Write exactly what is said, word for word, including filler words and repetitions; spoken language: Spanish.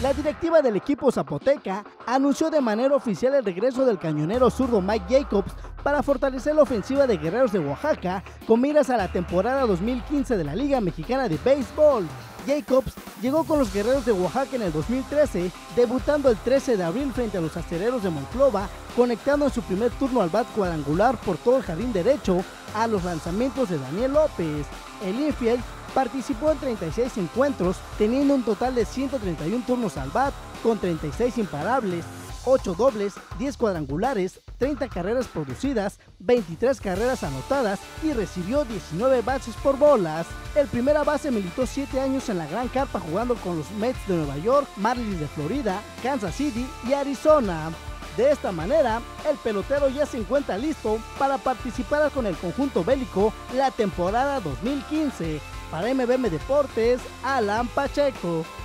La directiva del equipo zapoteca anunció de manera oficial el regreso del cañonero zurdo Mike Jacobs para fortalecer la ofensiva de Guerreros de Oaxaca con miras a la temporada dos mil quince de la Liga Mexicana de Béisbol. Jacobs llegó con los Guerreros de Oaxaca en el dos mil trece, debutando el trece de abril frente a los Acereros de Monclova, conectando en su primer turno al bat cuadrangular por todo el jardín derecho a los lanzamientos de Daniel López. El infield participó en treinta y seis encuentros, teniendo un total de ciento treinta y uno turnos al bat, con treinta y seis imparables, ocho dobles, diez cuadrangulares, treinta carreras producidas, veintitrés carreras anotadas y recibió diecinueve bases por bolas. El primera base militó siete años en la Gran Carpa jugando con los Mets de Nueva York, Marlins de Florida, Kansas City y Arizona. De esta manera, el pelotero ya se encuentra listo para participar con el conjunto bélico la temporada dos mil quince. Para M B M Deportes, Alan Pacheco.